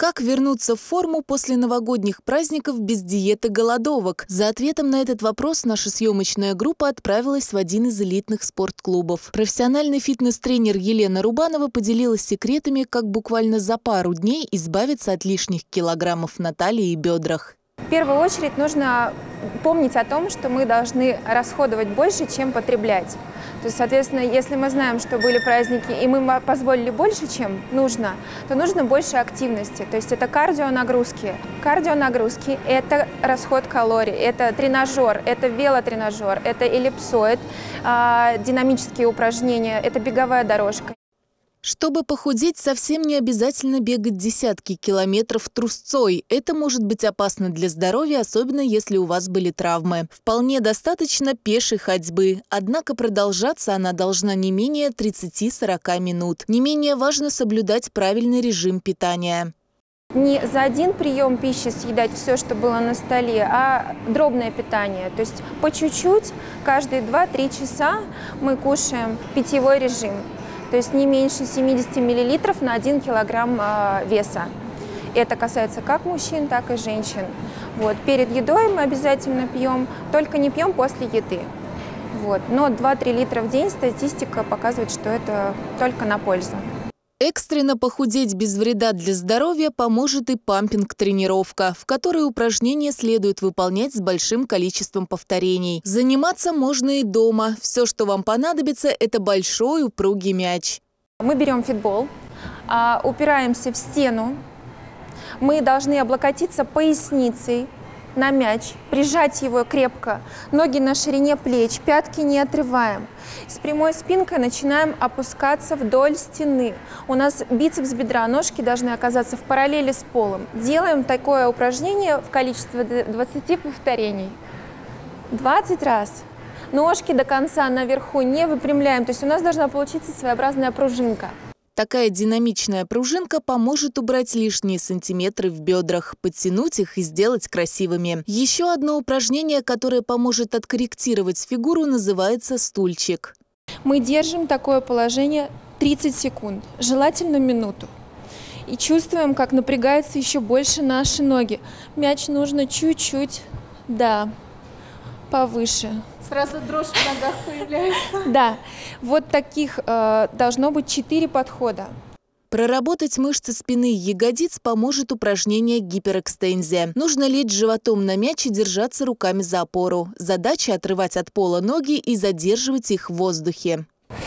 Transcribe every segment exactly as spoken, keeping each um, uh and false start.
Как вернуться в форму после новогодних праздников без диеты и голодовок? За ответом на этот вопрос наша съемочная группа отправилась в один из элитных спортклубов. Профессиональный фитнес-тренер Елена Рубанова поделилась секретами, как буквально за пару дней избавиться от лишних килограммов на талии и бедрах. В первую очередь нужно помнить о том, что мы должны расходовать больше, чем потреблять. То есть, соответственно, если мы знаем, что были праздники, и мы позволили больше, чем нужно, то нужно больше активности. То есть это кардионагрузки. Кардионагрузки – это расход калорий, это тренажер, это велотренажер, это эллипсоид, динамические упражнения, это беговая дорожка. Чтобы похудеть, совсем не обязательно бегать десятки километров трусцой. Это может быть опасно для здоровья, особенно если у вас были травмы. Вполне достаточно пешей ходьбы. Однако продолжаться она должна не менее тридцати-сорока минут. Не менее важно соблюдать правильный режим питания. Не за один прием пищи съедать все, что было на столе, а дробное питание. То есть по чуть-чуть, каждые два-три часа мы кушаем питьевой режим. То есть не меньше семидесяти миллилитров на один килограмм э, веса. Это касается как мужчин, так и женщин. Вот. Перед едой мы обязательно пьем, только не пьем после еды. Вот. Но два-три литра в день статистика показывает, что это только на пользу. Экстренно похудеть без вреда для здоровья поможет и пампинг-тренировка, в которой упражнения следует выполнять с большим количеством повторений. Заниматься можно и дома. Все, что вам понадобится, это большой упругий мяч. Мы берем фитбол, упираемся в стену. Мы должны облокотиться поясницей на мяч, прижать его крепко, ноги на ширине плеч, пятки не отрываем. С прямой спинкой начинаем опускаться вдоль стены. У нас бицепс бедра, ножки должны оказаться в параллели с полом. Делаем такое упражнение в количестве двадцати повторений. двадцать раз. Ножки до конца наверху не выпрямляем, то есть у нас должна получиться своеобразная пружинка. Такая динамичная пружинка поможет убрать лишние сантиметры в бедрах, подтянуть их и сделать красивыми. Еще одно упражнение, которое поможет откорректировать фигуру, называется стульчик. Мы держим такое положение тридцать секунд, желательно минуту. И чувствуем, как напрягаются еще больше наши ноги. Мяч нужно чуть-чуть, да, повыше. Сразу дрожь в ногах появляется. Да, вот таких э, должно быть четыре подхода. Проработать мышцы спины и ягодиц поможет упражнение гиперэкстензия. Нужно лечь животом на мяч и держаться руками за опору. Задача – отрывать от пола ноги и задерживать их в воздухе.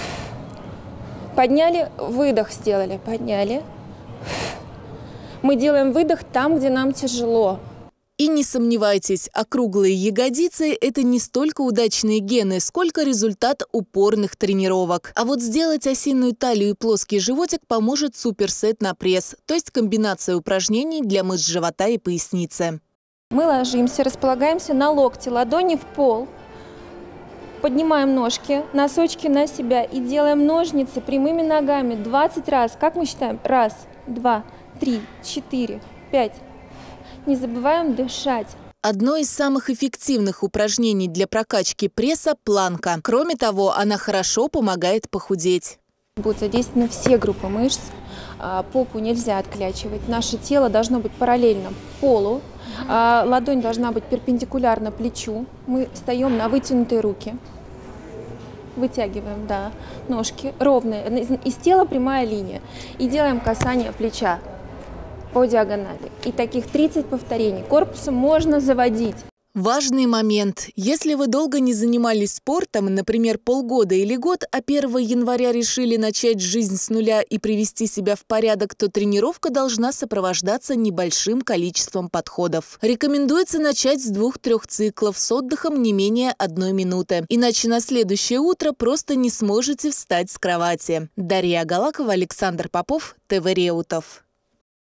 Подняли, выдох сделали, подняли. Мы делаем выдох там, где нам тяжело. И не сомневайтесь, округлые ягодицы – это не столько удачные гены, сколько результат упорных тренировок. А вот сделать осиную талию и плоский животик поможет суперсет на пресс, то есть комбинация упражнений для мышц живота и поясницы. Мы ложимся, располагаемся на локте, ладони в пол, поднимаем ножки, носочки на себя и делаем ножницы прямыми ногами двадцать раз. Как мы считаем? Раз, два, три, четыре, пять. Не забываем дышать. Одно из самых эффективных упражнений для прокачки пресса – планка. Кроме того, она хорошо помогает похудеть. Будет задействованы все группы мышц. Попу нельзя отклячивать. Наше тело должно быть параллельно полу. Ладонь должна быть перпендикулярна плечу. Мы встаем на вытянутые руки. Вытягиваем, да, ножки ровные. Из тела прямая линия. И делаем касание плеча по диагонали. И таких тридцать повторений. Корпусом можно заводить. Важный момент. Если вы долго не занимались спортом, например, полгода или год, а первого января решили начать жизнь с нуля и привести себя в порядок, то тренировка должна сопровождаться небольшим количеством подходов. Рекомендуется начать с двух-трех циклов с отдыхом не менее одной минуты. Иначе на следующее утро просто не сможете встать с кровати. Дарья Галакова, Александр Попов, ТВ Реутов.